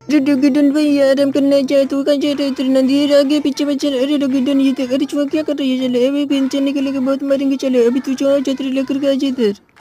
अरे डोगीडन भाई आराम करना चाहे तो कहाँ जा रहे हो? तेरे नंदी आगे पीछे बच्चे। अरे डोगीडन ये देख, अरे चुहा क्या कर रही है? चले अभी पेंशन निकलेगा बहुत मारेंगे। चले अभी तू चुहा छतरी लेकर के आ जा इधर।